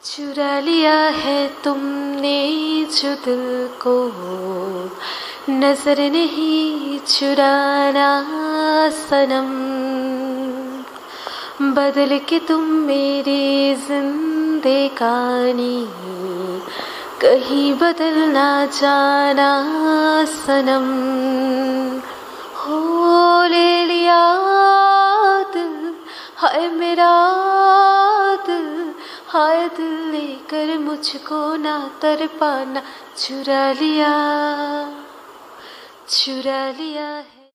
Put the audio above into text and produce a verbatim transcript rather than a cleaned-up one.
चुरा लिया है तुमने जो दिल को, नजर नहीं चुराना सनम। बदल के तुम मेरी जिंदगानी कहीं बदल ना जाना सनम। हो ले लिया दिल, हाय मेरा दिल, हाय दिल लेकर मुझको ना तर पाना। चुरा लिया, चुरा लिया है।